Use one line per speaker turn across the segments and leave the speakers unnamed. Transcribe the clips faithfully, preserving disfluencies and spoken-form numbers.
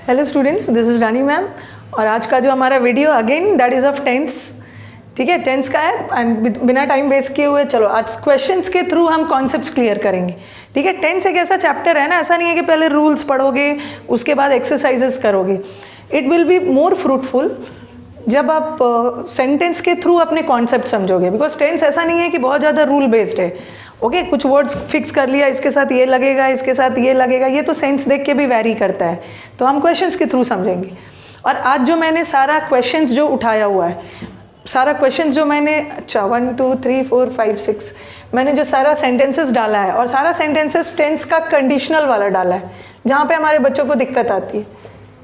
Hello students, this is Rani ma'am और आज का जो हमारा video again that is of tense, ठीक है, टेंस का है। एंड बिना टाइम वेस्ट किए हुए चलो आज क्वेश्चंस के थ्रू हम कॉन्सेप्ट्स क्लियर करेंगे, ठीक है। टेंस एक ऐसा चैप्टर है ना, ऐसा नहीं है कि पहले रूल्स पढ़ोगे उसके बाद एक्सरसाइजेस करोगे। It will be more fruitful जब आप सेंटेंस uh, के थ्रू अपने कॉन्सेप्ट समझोगे, बिकॉज टेंस ऐसा नहीं है कि बहुत ज़्यादा रूल बेस्ड है। ओके okay, कुछ वर्ड्स फिक्स कर लिया, इसके साथ ये लगेगा, इसके साथ ये लगेगा, ये तो सेंस देख के भी वैरी करता है। तो हम क्वेश्चंस के थ्रू समझेंगे। और आज जो मैंने सारा क्वेश्चंस जो उठाया हुआ है, सारा क्वेश्चंस जो मैंने अच्छा one two three four five six मैंने जो सारा सेंटेंसेस डाला है, और सारा सेंटेंसेस टेंस का कंडीशनल वाला डाला है, जहाँ पे हमारे बच्चों को दिक्कत आती है,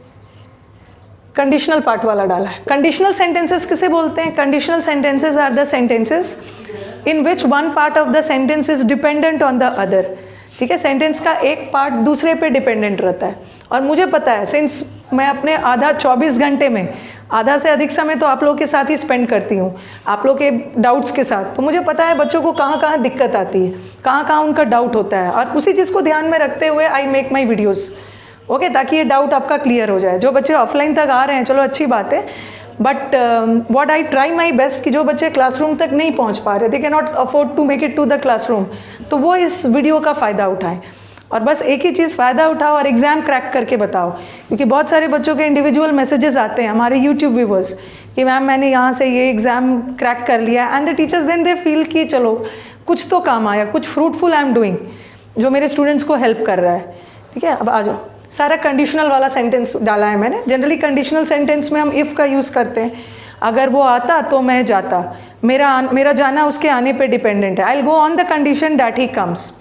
कंडीशनल पार्ट वाला डाला है। कंडीशनल सेंटेंसेस किसे बोलते हैं? Conditional sentences are the sentences in which one part of the sentence is dependent on the other, ठीक है। सेंटेंस का एक पार्ट दूसरे पे डिपेंडेंट रहता है। और मुझे पता है, सिंस मैं अपने आधा चौबीस घंटे में आधा से अधिक समय तो आप लोगों के साथ ही स्पेंड करती हूँ, आप लोग के डाउट्स के साथ, तो मुझे पता है बच्चों को कहाँ कहाँ दिक्कत आती है, कहाँ कहाँ उनका डाउट होता है, और उसी चीज़ को ध्यान में रखते हुए I make my videos, okay, ताकि ये डाउट आपका क्लियर हो जाए। जो बच्चे ऑफलाइन तक आ रहे हैं चलो अच्छी बात है, but what I try my best कि जो बच्चे क्लासरूम तक नहीं पहुंच पा रहे, they can not afford to make it to the classroom, तो वो इस वीडियो का फ़ायदा उठाएं। और बस एक ही चीज़, फ़ायदा उठाओ और एग्ज़ाम क्रैक करके बताओ, क्योंकि बहुत सारे बच्चों के इंडिविजुअल मैसेजेस आते हैं हमारे यूट्यूब व्यूवर्स कि मैम मैंने यहाँ से ये एग्ज़ाम क्रैक कर लिया, and the teachers then they feel कि चलो कुछ तो काम आया, कुछ फ्रूटफुल आई एम डूइंग जो मेरे स्टूडेंट्स को हेल्प कर रहा है, ठीक है। अब आ जाओ, सारा कंडीशनल वाला सेंटेंस डाला है मैंने। जनरली कंडीशनल सेंटेंस में हम इफ़ का यूज़ करते हैं, अगर वो आता तो मैं जाता, मेरा मेरा जाना उसके आने पे डिपेंडेंट है, I will go on the condition that he comes.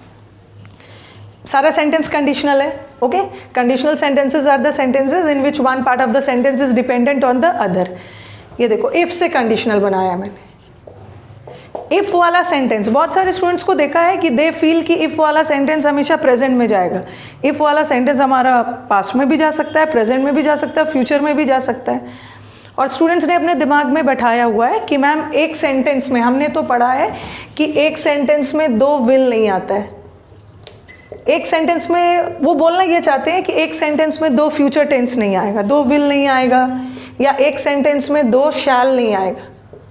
सारा सेंटेंस कंडीशनल है, okay. Conditional sentences are the sentences in which one part of the sentence is dependent on the other. ये देखो, इफ़ से conditional बनाया मैंने। If वाला sentence, बहुत सारे स्टूडेंट्स को देखा है कि दे फील कि इफ़ वाला सेंटेंस हमेशा प्रेजेंट में जाएगा। इफ़ वाला सेंटेंस हमारा पास्ट में भी जा सकता है, प्रेजेंट में भी जा सकता है, फ्यूचर में भी जा सकता है। और स्टूडेंट्स ने अपने दिमाग में बैठाया हुआ है कि मैम एक सेंटेंस में, हमने तो पढ़ा है कि एक सेंटेंस में दो विल नहीं आता है। एक सेंटेंस में वो बोलना ये चाहते हैं कि एक सेंटेंस में दो फ्यूचर टेंस नहीं आएगा, दो विल नहीं आएगा, या एक सेंटेंस में दो शैल नहीं आएगा,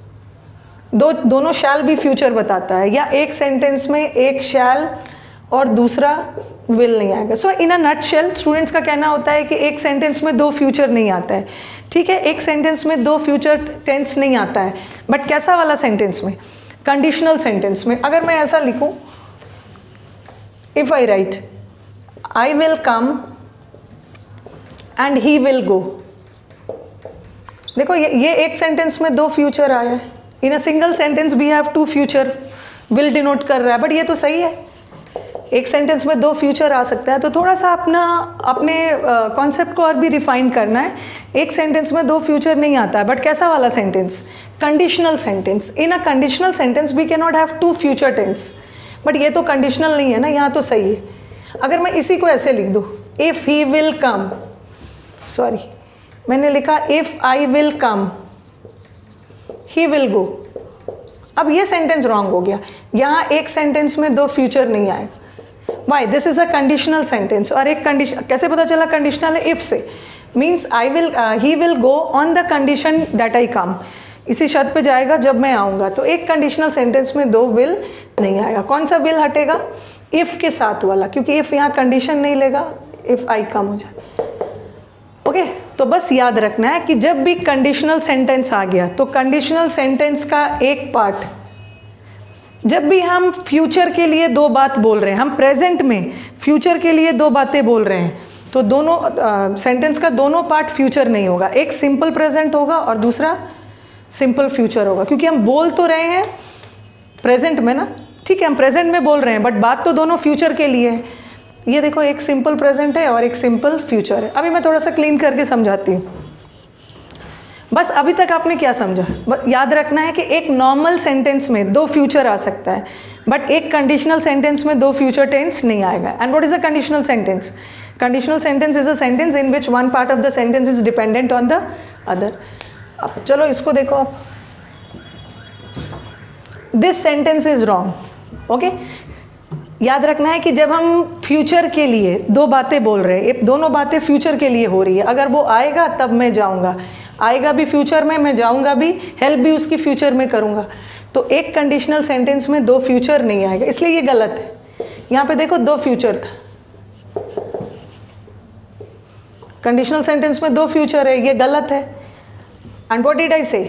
दो दोनों शैल भी फ्यूचर बताता है, या एक सेंटेंस में एक शैल और दूसरा विल नहीं आएगा। सो इन अ नटशेल स्टूडेंट्स का कहना होता है कि एक सेंटेंस में दो फ्यूचर नहीं आता है, ठीक है, एक सेंटेंस में दो फ्यूचर टेंस नहीं आता है। बट कैसा वाला सेंटेंस में? कंडीशनल सेंटेंस में। अगर मैं ऐसा लिखूं, if I write I will come and he will go, देखो ये ये एक सेंटेंस में दो फ्यूचर आया है। In a single sentence we have two future, will denote कर रहा है, बट ये तो सही है, एक सेंटेंस में दो फ्यूचर आ सकता है। तो थोड़ा सा अपना अपने कॉन्सेप्ट uh, को और भी रिफाइन करना है। एक सेंटेंस में दो फ्यूचर नहीं आता है, बट कैसा वाला sentence? Conditional sentence. In a conditional sentence we can not have two future tense, but ये तो कंडीशनल नहीं है ना, यहाँ तो सही है। अगर मैं इसी को ऐसे लिख दूँ, if he will come, sorry मैंने लिखा if I will come he will go, अब ये सेंटेंस रॉन्ग हो गया। यहाँ एक सेंटेंस में दो फ्यूचर नहीं आएगा, why? This is a conditional sentence. और एक कंडीशन कैसे पता चला कंडीशनल है? इफ से, means I will he will go on the condition that I come, इसी शर्त पे जाएगा जब मैं आऊँगा। तो एक कंडीशनल सेंटेंस में दो विल नहीं आएगा। कौन सा विल हटेगा? इफ़ के साथ वाला, क्योंकि इफ़ यहाँ कंडीशन नहीं लेगा, इफ़ आई कम हो जाए, ओके okay, तो बस याद रखना है कि जब भी कंडीशनल सेंटेंस आ गया तो कंडीशनल सेंटेंस का एक पार्ट, जब भी हम फ्यूचर के लिए दो बात बोल रहे हैं, हम प्रेजेंट में फ्यूचर के लिए दो बातें बोल रहे हैं, तो दोनों सेंटेंस uh, का दोनों पार्ट फ्यूचर नहीं होगा। एक सिंपल प्रेजेंट होगा और दूसरा सिंपल फ्यूचर होगा, क्योंकि हम बोल तो रहे हैं प्रेजेंट में ना, ठीक है, हम प्रेजेंट में बोल रहे हैं, बट बात तो दोनों फ्यूचर के लिए है। ये देखो, एक सिंपल प्रेजेंट है और एक सिंपल फ्यूचर है। अभी मैं थोड़ा सा क्लीन करके समझाती हूँ। बस अभी तक आपने क्या समझा? याद रखना है कि एक नॉर्मल सेंटेंस में दो फ्यूचर आ सकता है, बट एक कंडीशनल सेंटेंस में दो फ्यूचर टेंस नहीं आएगा। And what is a conditional sentence? Conditional sentence is a sentence in which one part of the sentence is dependent on the other. अब चलो इसको देखो आप, this sentence is wrong, okay. याद रखना है कि जब हम फ्यूचर के लिए दो बातें बोल रहे हैं, दोनों बातें फ्यूचर के लिए हो रही है। अगर वो आएगा तब मैं जाऊंगा, आएगा भी फ्यूचर में, मैं जाऊंगा भी, हेल्प भी उसकी फ्यूचर में करूंगा। तो एक कंडीशनल सेंटेंस में दो फ्यूचर नहीं आएगा, इसलिए ये गलत है। यहाँ पे देखो दो फ्यूचर था, कंडीशनल सेंटेंस में दो फ्यूचर है, ये गलत है। एंड व्हाट डिड आई से,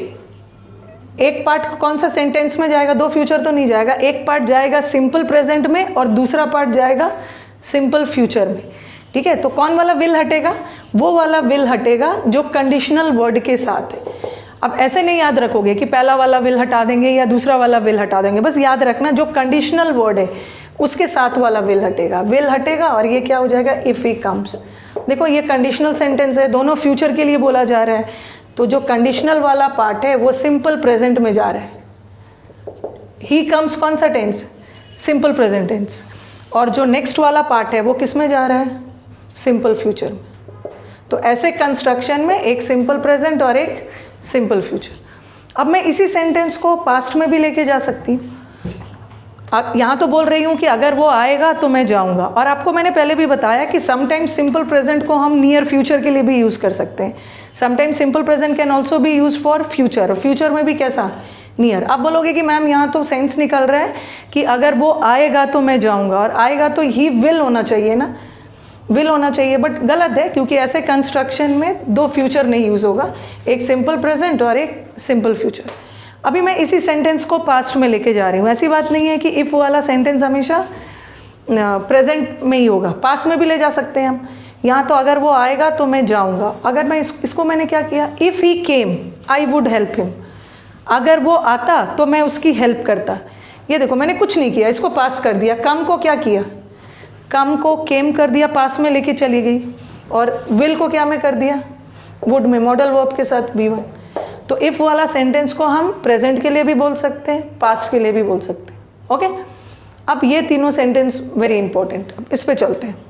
एक पार्ट कौन सा सेंटेंस में जाएगा, दो फ्यूचर तो नहीं जाएगा, एक पार्ट जाएगा सिंपल प्रेजेंट में और दूसरा पार्ट जाएगा सिंपल फ्यूचर में। ठीक है, तो कौन वाला विल हटेगा, वो वाला विल हटेगा जो कंडीशनल वर्ड के साथ है। अब ऐसे नहीं याद रखोगे कि पहला वाला विल हटा देंगे या दूसरा वाला विल हटा देंगे, बस याद रखना जो कंडीशनल वर्ड है उसके साथ वाला विल हटेगा, विल हटेगा और ये क्या हो जाएगा, इफ ही कम्स। देखो ये कंडीशनल सेंटेंस है, दोनों फ्यूचर के लिए बोला जा रहा है, तो जो कंडीशनल वाला पार्ट है वो सिंपल प्रेजेंट में जा रहा है। ही कम्स कौन सा टेंस, सिंपल प्रेजेंट टेंस, और जो नेक्स्ट वाला पार्ट है वो किस में जा रहा है, सिंपल फ्यूचर में। तो ऐसे कंस्ट्रक्शन में एक सिंपल प्रेजेंट और एक सिंपल फ्यूचर। अब मैं इसी सेंटेंस को पास्ट में भी लेके जा सकती हूँ। यहाँ तो बोल रही हूँ कि अगर वो आएगा तो मैं जाऊँगा, और आपको मैंने पहले भी बताया कि समटाइम्स सिंपल प्रेजेंट को हम नियर फ्यूचर के लिए भी यूज़ कर सकते हैं। Sometimes simple present can also be use for future, future में भी कैसा, नियर। आप बोलोगे कि मैम यहाँ तो सेंस निकल रहा है कि अगर वो आएगा तो मैं जाऊँगा, और आएगा तो ही विल होना चाहिए ना, विल होना चाहिए, बट गलत है क्योंकि ऐसे कंस्ट्रक्शन में दो फ्यूचर नहीं यूज़ होगा, एक सिंपल प्रेजेंट और एक सिंपल फ्यूचर। अभी मैं इसी सेंटेंस को पास्ट में लेके जा रही हूँ। ऐसी बात नहीं है कि इफ़ वाला सेंटेंस हमेशा प्रेजेंट में ही होगा, पास्ट में भी ले जा सकते हैं हम। यहाँ तो अगर वो आएगा तो मैं जाऊँगा, अगर मैं इस, इसको मैंने क्या किया, if he came I would help him, अगर वो आता तो मैं उसकी हेल्प करता। ये देखो मैंने कुछ नहीं किया, इसको पास कर दिया। कम को क्या किया, कम को केम कर दिया, पास में लेके चली गई, और विल को क्या में कर दिया, वुड में, मॉडल वर्ब के साथ बी वन। तो इफ़ वाला सेंटेंस को हम प्रेजेंट के लिए भी बोल सकते हैं, पास्ट के लिए भी बोल सकते हैं। ओके, अब ये तीनों सेंटेंस वेरी इंपॉर्टेंट, अब इस पे चलते हैं।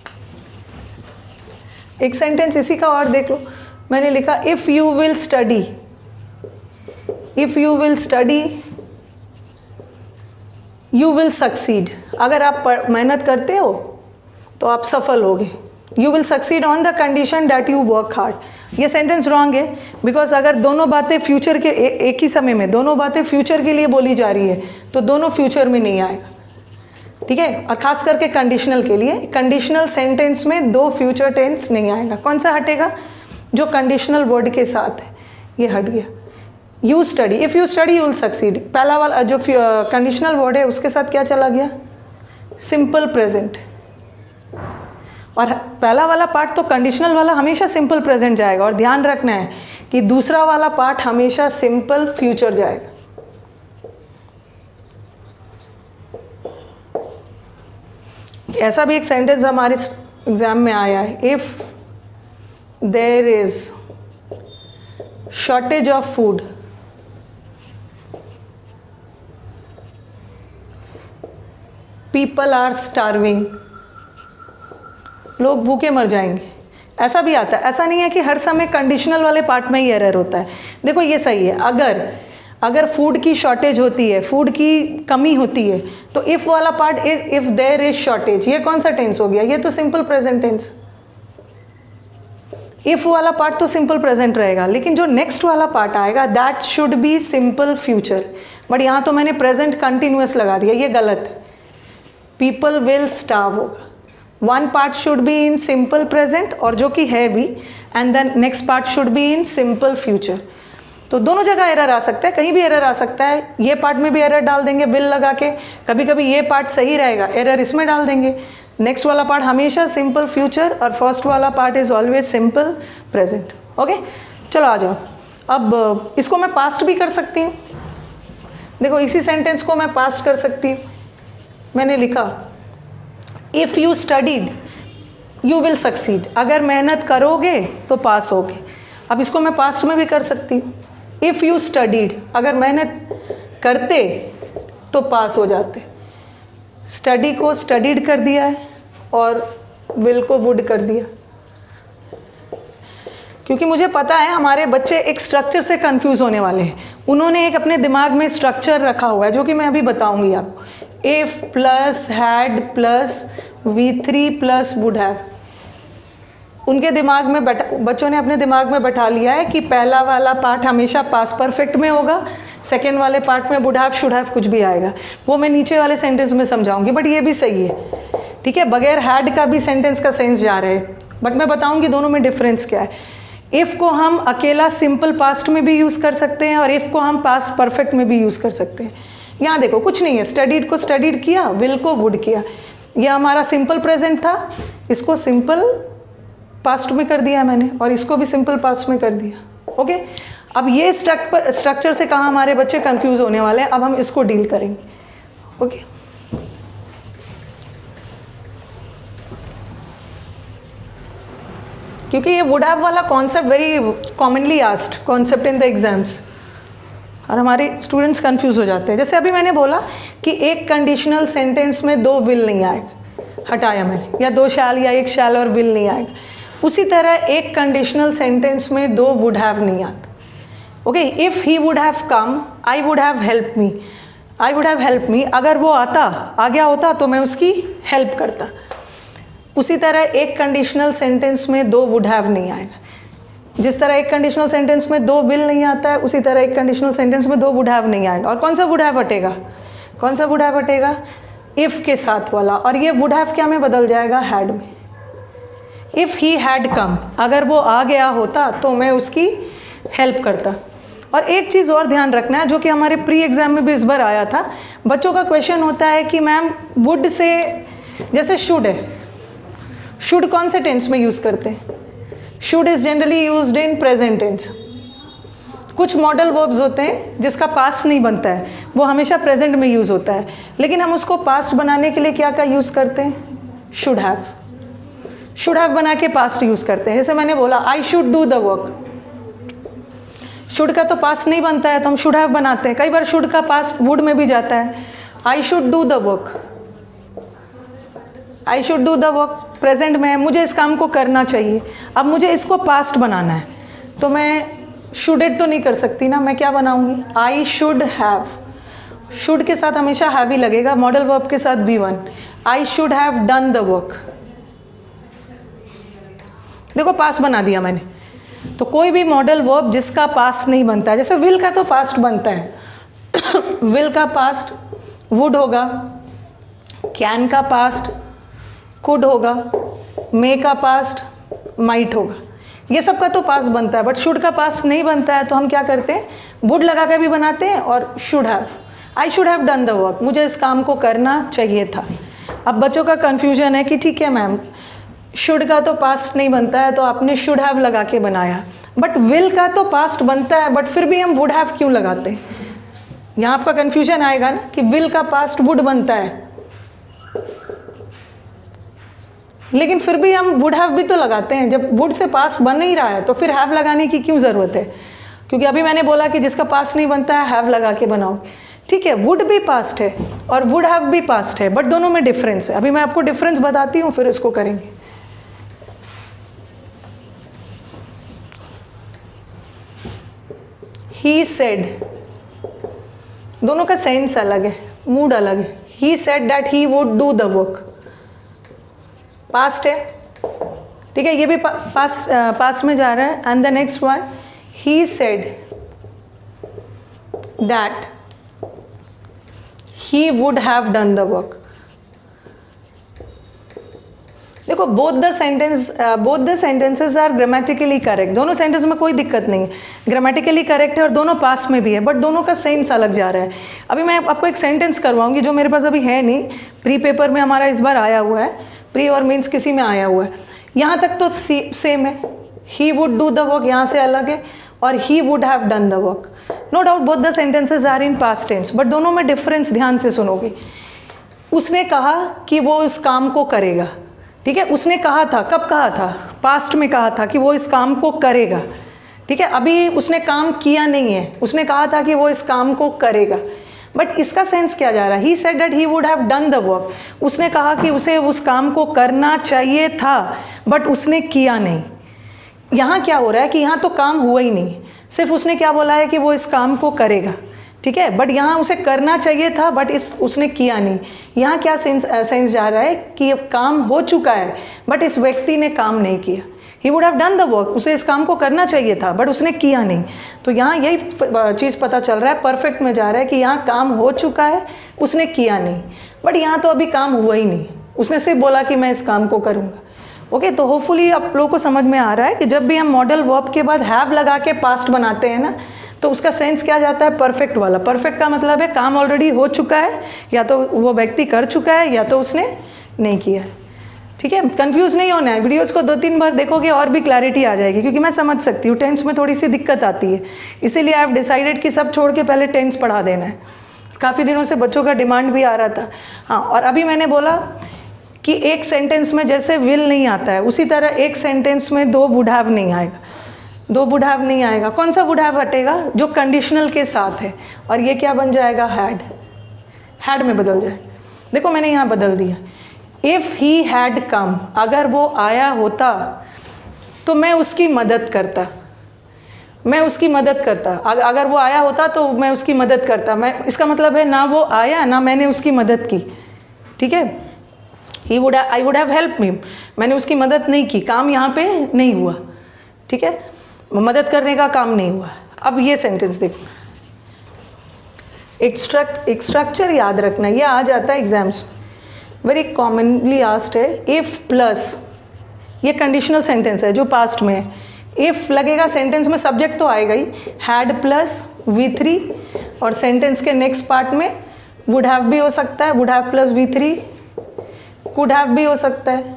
एक सेंटेंस इसी का और देख लो, मैंने लिखा if you will study, if you will study you will succeed. अगर आप मेहनत करते हो तो आप सफल होगे। You will succeed on the condition that you work hard. ये सेंटेंस रॉन्ग है, बिकॉज अगर दोनों बातें फ्यूचर के ए, एक ही समय में दोनों बातें फ्यूचर के लिए बोली जा रही है तो दोनों फ्यूचर में नहीं आएगा। ठीक है, और खास करके कंडीशनल के लिए, कंडीशनल सेंटेंस में दो फ्यूचर टेंस नहीं आएगा। कौन सा हटेगा, जो कंडीशनल वर्ड के साथ है, ये हट गया। You study, if you study you will succeed, पहला वाला जो कंडीशनल वर्ड है उसके साथ क्या चला गया, सिंपल प्रेजेंट। और पहला वाला पार्ट तो कंडीशनल वाला हमेशा सिंपल प्रेजेंट जाएगा, और ध्यान रखना है कि दूसरा वाला पार्ट हमेशा सिंपल फ्यूचर जाएगा। ऐसा भी एक सेंटेंस हमारे एग्जाम में आया है, if there is shortage of food people are starving, लोग भूखे मर जाएंगे। ऐसा भी आता है, ऐसा नहीं है कि हर समय कंडीशनल वाले पार्ट में ही एरर होता है। देखो ये सही है, अगर अगर फूड की शॉर्टेज होती है, फूड की कमी होती है, तो इफ़ वाला part is if there is shortage, ये कौन सा टेंस हो गया, ये तो सिंपल प्रेजेंट टेंस। इफ़ वाला पार्ट तो सिंपल प्रेजेंट रहेगा, लेकिन जो नेक्स्ट वाला पार्ट आएगा that should be simple future. But यहाँ तो मैंने प्रेजेंट कंटिन्यूअस लगा दिया, ये गलत है। पीपल विल स्टार्व होगा, one part should be in simple present, और जो कि है भी, and then next part should be in simple future. तो दोनों जगह एरर आ सकता है, कहीं भी एरर आ सकता है। ये पार्ट में भी एरर डाल देंगे विल लगा के, कभी कभी ये पार्ट सही रहेगा, एरर इसमें डाल देंगे। नेक्स्ट वाला पार्ट हमेशा सिंपल फ्यूचर, और फर्स्ट वाला part is always simple present. Okay, चलो आ जाओ। अब इसको मैं पास्ट भी कर सकती हूँ। देखो इसी सेंटेंस को मैं पास्ट कर सकती हूँ। मैंने लिखा if you studied you will succeed, अगर मेहनत करोगे तो पास होगे। अब इसको मैं पास्ट में भी कर सकती हूँ, इफ़ यू स्टडीड, अगर मेहनत करते तो पास हो जाते। स्टडी को स्टडीड कर दिया है और विल को वुड कर दिया, क्योंकि मुझे पता है हमारे बच्चे एक स्ट्रक्चर से कंफ्यूज होने वाले हैं। उन्होंने एक अपने दिमाग में स्ट्रक्चर रखा हुआ है जो कि मैं अभी बताऊंगी आपको। If plus had plus V three plus would have. उनके दिमाग में बैठा, बच्चों ने अपने दिमाग में बैठा लिया है कि पहला वाला पार्ट हमेशा पास परफेक्ट में होगा, सेकेंड वाले पार्ट में वुड हैव शुड हैव कुछ भी आएगा। वो मैं नीचे वाले सेंटेंस में समझाऊंगी, बट ये भी सही है, ठीक है। बगैर हैड का भी सेंटेंस का सेंस जा रहे हैं, बट मैं बताऊंगी दोनों में डिफरेंस क्या है। इफ़ को हम अकेला सिंपल पास्ट में भी यूज़ कर सकते हैं और इफ़ को हम पास्ट परफेक्ट में भी यूज़ कर सकते हैं। यहाँ देखो कुछ नहीं है, स्टडीड को स्टडीड किया, विल को वुड किया। यह हमारा सिंपल प्रेजेंट था, इसको सिंपल पास्ट में कर दिया मैंने और इसको भी सिंपल पास्ट में कर दिया। ओके, अब ये स्ट्रक्चर से कहाँ हमारे बच्चे कंफ्यूज होने वाले हैं, अब हम इसको डील करेंगे। ओके, क्योंकि ये वुड हैव वाला concept very commonly asked concept in the exams और हमारे स्टूडेंट्स कंफ्यूज हो जाते हैं। जैसे अभी मैंने बोला कि एक कंडीशनल सेंटेंस में दो विल नहीं आएगा, हटाया मैंने, या दो शैल या एक शैल और विल नहीं आएगा। उसी तरह एक कंडीशनल सेंटेंस में दो वुड हैव नहीं आता। Okay, if he would have come I would have help me, I would have help me, अगर वो आता आ गया होता तो मैं उसकी हेल्प करता। उसी तरह एक कंडीशनल सेंटेंस में दो वुड हैव नहीं आएगा। जिस तरह एक कंडीशनल सेंटेंस में दो विल नहीं आता है, उसी तरह एक कंडीशनल सेंटेंस में दो वुड हैव नहीं आएगा। और कौन सा वुड हैव हटेगा, कौन सा वुड हैव हटेगा, इफ़ के साथ वाला, और ये वुड हैव क्या में बदल जाएगा, हैड में। इफ़ ही हैड कम, अगर वो आ गया होता तो मैं उसकी हेल्प करता। और एक चीज़ और ध्यान रखना है जो कि हमारे प्री एग्ज़ाम में भी इस बार आया था, बच्चों का क्वेश्चन होता है कि मैम वुड से, जैसे शुड है, शुड कौन से टेंस में यूज़ करते हैं, should is generally used in present tense. कुछ मॉडल वर्ब्स होते हैं जिसका पास्ट नहीं बनता है, वो हमेशा प्रेजेंट में यूज़ होता है, लेकिन हम उसको पास्ट बनाने के लिए क्या का यूज़ करते हैं, शुड हैव। शुड हैव बना के पास्ट यूज़ करते हैं। जैसे मैंने बोला I should do the work, should का तो पास्ट नहीं बनता है तो हम शुड हैव बनाते हैं। कई बार शुड का पास्ट वुड में भी जाता है। I should do the work, I should do the work present में है, मुझे इस काम को करना चाहिए। अब मुझे इसको पास्ट बनाना है तो मैं शुडेड तो नहीं कर सकती ना, मैं क्या बनाऊंगी, आई शुड हैव। शुड के साथ हमेशा हैव ही लगेगा, मॉडल वर्ब के साथ V one. I should have done the work, देखो पास्ट बना दिया मैंने। तो कोई भी मॉडल वर्ब जिसका पास्ट नहीं बनता है, जैसे विल का तो पास्ट बनता है विल का पास्ट वुड होगा, कैन का पास्ट कुड होगा, मे का पास्ट माइट होगा, ये सब का तो पास्ट बनता है। बट शुड का पास्ट नहीं बनता है तो हम क्या करते हैं, वुड लगा के भी बनाते हैं और should have. I should have done the work, मुझे इस काम को करना चाहिए था। अब बच्चों का कन्फ्यूजन है कि ठीक है मैम, शुड का तो पास्ट नहीं बनता है तो आपने शुड हैव लगा के बनाया, बट विल का तो पास्ट बनता है, बट फिर भी हम वुड हैव क्यों लगाते हैं। यहाँ आपका कन्फ्यूजन आएगा ना कि विल का पास्ट वुड बनता है, लेकिन फिर भी हम वुड हैव भी तो लगाते हैं। जब वुड से पास्ट बन नहीं रहा है तो फिर हैव लगाने की क्यों ज़रूरत है, क्योंकि अभी मैंने बोला कि जिसका पास्ट नहीं बनता है हैव लगा के बनाओ। ठीक है, वुड भी पास्ट है और वुड हैव भी पास्ट है, बट दोनों में डिफरेंस है। अभी मैं आपको डिफरेंस बताती हूँ, फिर इसको करेंगे। ही सेड, दोनों का सेंस अलग है, मूड अलग है। He said that he would do the work, past है, ठीक है, ये भी पा, पास पास में जा रहा है। And the next one, he said that he would have done the work. देखो both the sentence both the sentences are grammatically correct, दोनों सेंटेंस में कोई दिक्कत नहीं है, ग्रामेटिकली करेक्ट है और दोनों पास में भी है, बट दोनों का सेंस अलग जा रहा है। अभी मैं आपको एक सेंटेंस करवाऊंगी जो मेरे पास अभी है नहीं, प्री पेपर में हमारा इस बार आया हुआ है, प्री और मीन्स किसी में आया हुआ है। यहाँ तक तो सेम है, he would do the work यहाँ से अलग है, और he would have done the work. No doubt both the sentences are in past tense, but दोनों में डिफरेंस ध्यान से सुनोगे। उसने कहा कि वो उस काम को करेगा, ठीक है, उसने कहा था, कब कहा था, पास्ट में कहा था कि वो इस काम को करेगा, ठीक है, अभी उसने काम किया नहीं है, उसने कहा था कि वो इस काम को करेगा, बट इसका सेंस क्या जा रहा है, he said that he would have done the work, उसने कहा कि उसे उस काम को करना चाहिए था बट उसने किया नहीं। यहाँ क्या हो रहा है कि यहाँ तो काम हुआ ही नहीं, सिर्फ उसने क्या बोला है कि वो इस काम को करेगा, ठीक है, बट यहाँ उसे करना चाहिए था बट इस उसने किया नहीं। यहाँ क्या सेंस सेंस जा रहा है कि अब काम हो चुका है बट इस व्यक्ति ने काम नहीं किया। He would have done the work, उसे इस काम को करना चाहिए था बट उसने किया नहीं। तो यहाँ यही चीज़ पता चल रहा है, परफेक्ट में जा रहा है कि यहाँ काम हो चुका है, उसने किया नहीं, बट यहाँ तो अभी काम हुआ ही नहीं, उसने सिर्फ बोला कि मैं इस काम को करूँगा। ओके, तो होपफुली आप लोगों को समझ में आ रहा है कि जब भी हम मॉडल वर्ब के बाद हैव लगा के पास्ट बनाते हैं ना, तो उसका सेंस क्या जाता है, परफेक्ट वाला। परफेक्ट का मतलब है काम ऑलरेडी हो चुका है, या तो वो व्यक्ति कर चुका है या तो उसने नहीं किया है। ठीक है, कंफ्यूज नहीं होना है, वीडियोस को दो तीन बार देखोगे और भी क्लैरिटी आ जाएगी, क्योंकि मैं समझ सकती हूँ टेंस में थोड़ी सी दिक्कत आती है, इसीलिए आई हैव डिसाइडेड कि सब छोड़ के पहले टेंस पढ़ा देना है। काफ़ी दिनों से बच्चों का डिमांड भी आ रहा था। हाँ, और अभी मैंने बोला कि एक सेंटेंस में जैसे विल नहीं आता है, उसी तरह एक सेंटेंस में दो वुड हैव नहीं आएगा। दो वुड हैव नहीं आएगा। कौन सा वुड हैव हटेगा, जो कंडीशनल के साथ है, और ये क्या बन जाएगा, हैड। हैड में बदल जाए। देखो मैंने यहाँ बदल दिया, इफ़ ही हैड कम, अगर वो आया होता तो मैं उसकी मदद करता, मैं उसकी मदद करता। अगर वो आया होता तो मैं उसकी मदद करता। मैं, इसका मतलब है ना वो आया ना मैंने उसकी मदद की। ठीक है, he would I would have help me, मैंने उसकी मदद नहीं की, काम यहाँ पे नहीं हुआ। ठीक है, मदद करने का काम नहीं हुआ। अब ये सेंटेंस देखो, एक स्ट्रक्ट एक स्ट्रक्चर याद रखना, ये आ जाता है एग्जाम्स, वेरी कॉमनली आस्क्ड है। इफ़ प्लस, ये कंडीशनल सेंटेंस है जो पास्ट में है। इफ़ लगेगा सेंटेंस में, सब्जेक्ट तो आएगा ही, हैड प्लस वी थ्री, और सेंटेंस के नेक्स्ट पार्ट में वुड हैव भी हो सकता है, would have plus V three, could have भी हो सकता है,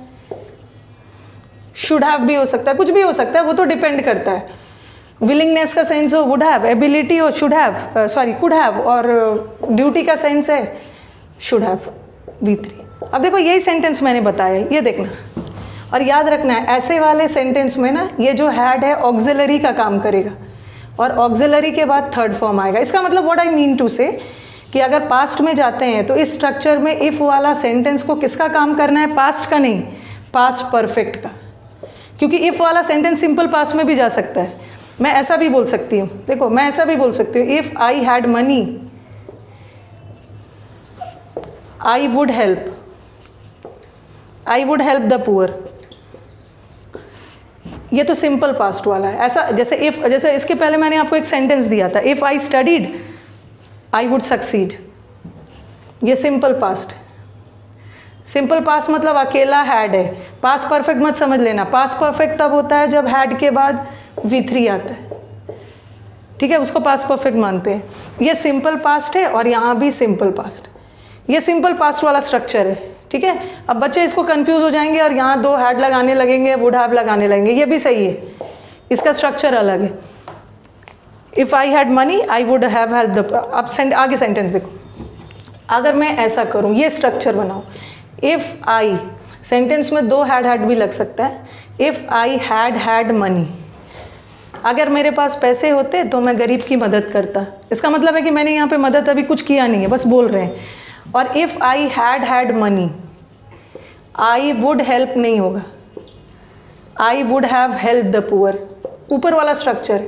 शुड हैव भी हो सकता है, कुछ भी हो सकता है, वो तो डिपेंड करता है। विलिंगनेस का सेंस हो वुड हैव, एबिलिटी हो should have, sorry could have, और ड्यूटी का सेंस है शुड हैव वी थ्री। अब देखो यही सेंटेंस मैंने बताया, ये देखना और याद रखना है, ऐसे वाले सेंटेंस में ना ये जो हैड है ऑक्सिलरी का काम करेगा, और ऑक्सिलरी के बाद थर्ड फॉर्म आएगा। इसका मतलब व्हाट आई मीन टू से कि अगर पास्ट में जाते हैं तो इस स्ट्रक्चर में इफ़ वाला सेंटेंस को किसका काम करना है, पास्ट का नहीं, पास्ट परफेक्ट का, क्योंकि इफ़ वाला सेंटेंस सिंपल पास्ट में भी जा सकता है। मैं ऐसा भी बोल सकती हूँ, देखो मैं ऐसा भी बोल सकती हूँ, if I had money I would help, I would help the poor. ये तो सिंपल पास्ट वाला है। ऐसा जैसे इफ, जैसे इसके पहले मैंने आपको एक सेंटेंस दिया था, if I studied I would succeed, ये सिंपल पास्ट। सिंपल पास्ट मतलब अकेला हैड है। पास्ट परफेक्ट मत समझ लेना, पास्ट परफेक्ट तब होता है जब हैड के बाद वी थ्री आता है। ठीक है, उसको पास्ट परफेक्ट मानते हैं। ये सिंपल पास्ट है और यहाँ भी सिंपल पास्ट, ये सिंपल पास्ट वाला स्ट्रक्चर है। ठीक है, अब बच्चे इसको कंफ्यूज हो जाएंगे और यहाँ दो हैड लगाने लगेंगे, वुड हैव लगाने लगेंगे, ये भी सही है, इसका स्ट्रक्चर अलग है। If I had money I would have help the, अब सेंट आगे सेंटेंस देखो, अगर मैं ऐसा करूँ, ये स्ट्रक्चर बनाऊँ, इफ़ आई, सेंटेंस में दो हैड हैड भी लग सकता है। If I had had money, अगर मेरे पास पैसे होते तो मैं गरीब की मदद करता। इसका मतलब है कि मैंने यहाँ पे मदद अभी कुछ किया नहीं है, बस बोल रहे हैं। और if I had had money, I would help नहीं होगा, I would have help the poor, ऊपर वाला स्ट्रक्चर।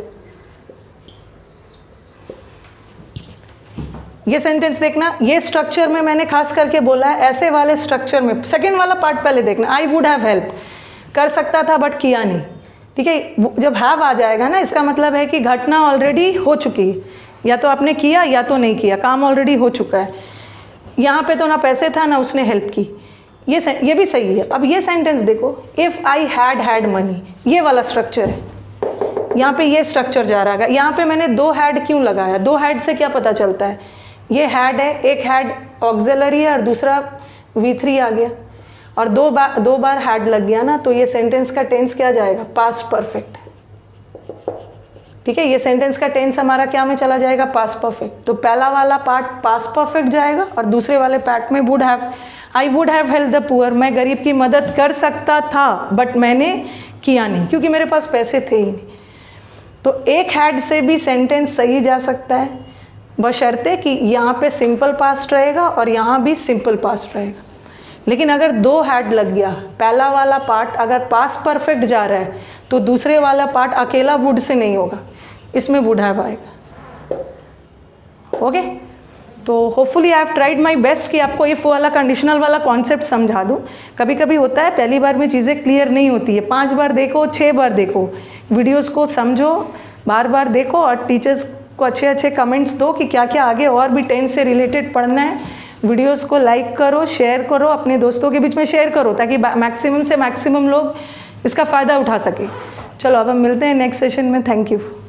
ये सेंटेंस देखना, ये स्ट्रक्चर में मैंने खास करके बोला है, ऐसे वाले स्ट्रक्चर में। सेकंड वाला पार्ट पहले देखना, आई वुड हैव हेल्प, कर सकता था बट किया नहीं। ठीक है, जब हैव आ जाएगा ना, इसका मतलब है कि घटना ऑलरेडी हो चुकी है, या तो आपने किया या तो नहीं किया, काम ऑलरेडी हो चुका है। यहाँ पे तो ना पैसे था ना उसने हेल्प की, ये ये भी सही है। अब ये सेंटेंस देखो, if I had had money, ये वाला स्ट्रक्चर है, यहाँ पे ये स्ट्रक्चर जा रहा है। यहाँ पे मैंने दो हैड क्यों लगाया, दो हैड से क्या पता चलता है, ये हैड है, एक हैड ऑक्सिलरी है और दूसरा वी थ्री आ गया, और दो बार दो बार हैड लग गया ना, तो ये सेंटेंस का टेंस क्या जाएगा, पास्ट परफेक्ट। ठीक है, ये सेंटेंस का टेंस हमारा क्या में चला जाएगा, पास्ट परफेक्ट। तो पहला वाला पार्ट पास्ट परफेक्ट जाएगा और दूसरे वाले पार्ट में would have, I would have help the poor, मैं गरीब की मदद कर सकता था बट मैंने किया नहीं क्योंकि मेरे पास पैसे थे ही नहीं। तो एक हैड से भी सेंटेंस सही जा सकता है, बशर्ते कि यहाँ पे सिंपल पास्ट रहेगा और यहाँ भी सिंपल पास्ट रहेगा। लेकिन अगर दो हैड लग गया, पहला वाला पार्ट अगर पास्ट परफेक्ट जा रहा है तो दूसरे वाला पार्ट अकेला वुड से नहीं होगा, इसमें वुड हैव आएगा। ओके। तो hopefully I have tried my best कि आपको इफ़ वाला कंडीशनल वाला कॉन्सेप्ट समझा दूँ। कभी कभी होता है पहली बार में चीज़ें क्लियर नहीं होती है, पांच बार देखो, छः बार देखो, वीडियोस को समझो, बार बार देखो और टीचर्स को अच्छे अच्छे कमेंट्स दो कि क्या क्या आगे और भी टेंस से रिलेटेड पढ़ना है। वीडियोस को लाइक करो, शेयर करो, अपने दोस्तों के बीच में शेयर करो ताकि मैक्सिमम से मैक्सिमम लोग इसका फ़ायदा उठा सके। चलो अब हम मिलते हैं नेक्स्ट सेशन में। Thank you.